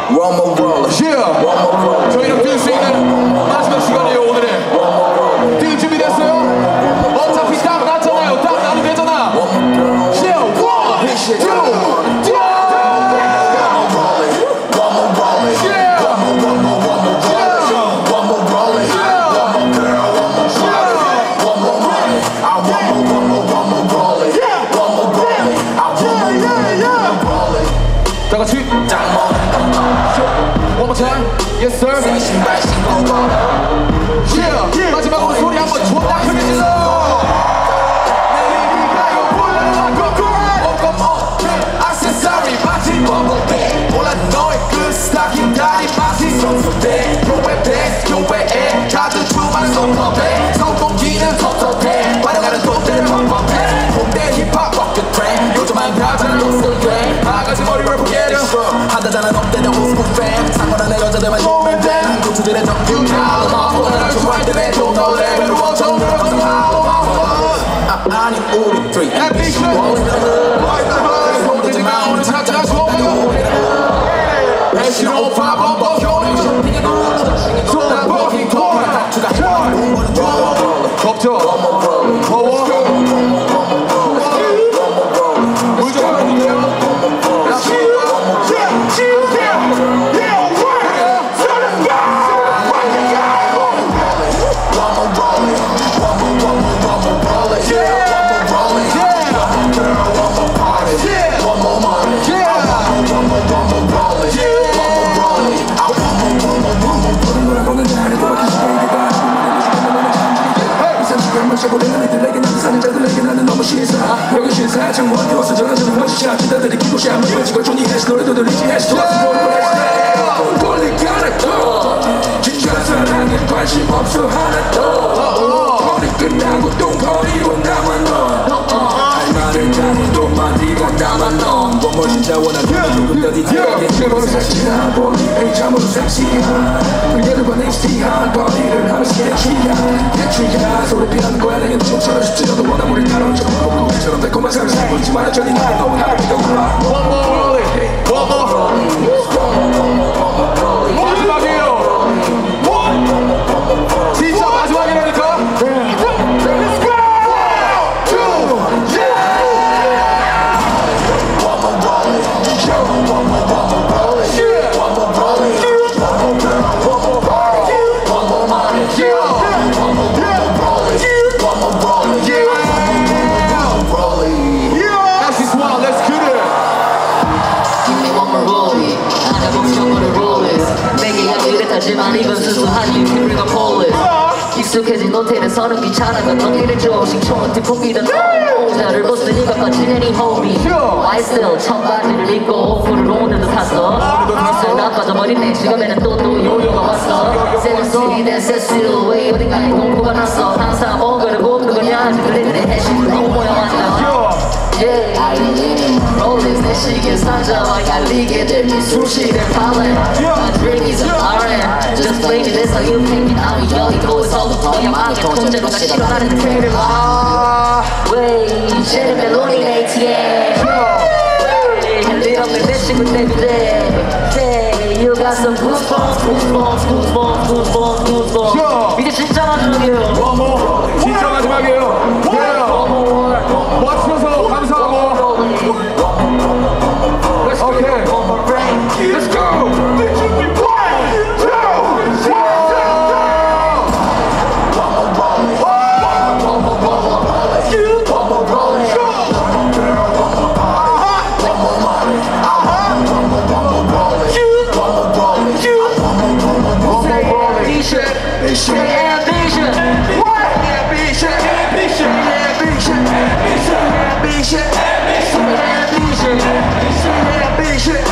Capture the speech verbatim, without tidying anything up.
One more roller. Yeah. 저희랑 뛸 수 있는 마지막 시간이에요 오늘의. 뛸 준비 됐어요? 어차피 땀 났잖아요. 땀 나도 되잖아. Yeah. One, two, yeah. 다 같이 One more time, yes sir. Yeah, 마지막으로 소리 한번 존나 크게 질러. 내리니까요 불러라 거꾸로 꼼꼼 액세서리 마치 버벅대 몰라 너의 그 스타킹 다리 마치 손톱대 요에 백 요에 다들 주말은 손톱대 성공기는 텁텁해 반응하는 톱대를 퍽퍽해 홍대 힙합 rock the train 요즘은 가자는 록슬 돼 바가지 머리를 포개려 하다자는 없대냐 오스쿠 팬 상관하는 여자들만 좋으면 돼 고추들의 정규 나를 좋아할 때내 좀더 레벨로 엄청 늘어가서 아니 우리 three ambition 손들지마 오늘 찾아가 좋아요 배신 오빠 범벅 효능 쇼핑에 손 버킹 토라 닥추가 겁죠 더워 여기 신사 창문 어디서 전화주는 멋지지 않다 들이키고 샤면 던지고 존이 해시 노래도 들리지 해시 좋아서 보는 해시 돌리기 하나도 진짜 사랑에 관심 없어 하나도 거리 끝나고 똥거리고 남아 넌할 말을 잘해 또 말이고 남아 넌뭐 진짜 원하는 조금 더 디테일하게 사실아 보니 H함으로 섹시한 그녀들과 넥스티한 버리를 하면서 개취한 개취한 소리 피하는 거야 내겐 좀처럼 쉽지 않아도 원한 우리 따라오는 좀 처럼 달콤한 삶을 살고 있지만 여전히 나를 너무 나를 믿어구나 One more Rollie, one more 마지막이에요. 진짜 마지막이라니까. Let's go! Two, yeah! One more Rollie, one more, one more Rollie, yeah! One more Rollie, one more girl, one more party, one more money, yeah! One more, one more Rollie, one more Rollie, yeah! SWAN, let's get it. Give me one more Rollie. 안 해본 정보를 Rollies. 내게 이야기를 하지만 이건 수수한 유튜브가 Polish. 익숙해진 호텔에서는 귀찮은 건 너희를 조금씩 총은 뒷포기던 모자를 벗으니까 빠지는 이 homie. I still 청바지를 입고 오프를 오늘도 탔어. 슬슬 나빠져버린 내 지갑에는 또 또 요요가 왔어. 세븐스틴 세실 왜 어딘가에 공포가 났어. 항상 먹으려고 그거냐 아직 그래들의 해시를 너무 모여왔냐. Yeah, I need Rollies 내 시계 산자와 갈리게 될 미술실의 팔레 My drink is a foreign Just blame it, that's how you think it out 여기 거기서부터 야망의 통제로가 실어나는 트레이를 와 왜 이제는 멜로디 에이티엠 왜 할일 없는 내 친구 때문에 Hey, you got some goosebumps, goosebumps, goosebumps, goosebumps, goosebumps 이제 진짜 마지막이에요 One more, 진짜 마지막이에요. Yeah. One more 와주셔서 감사하고. Okay. Let's go. One, two, Ambition, ambition, what? Ambition, ambition, ambition, ambition, ambition, ambition, ambition, ambition, ambition.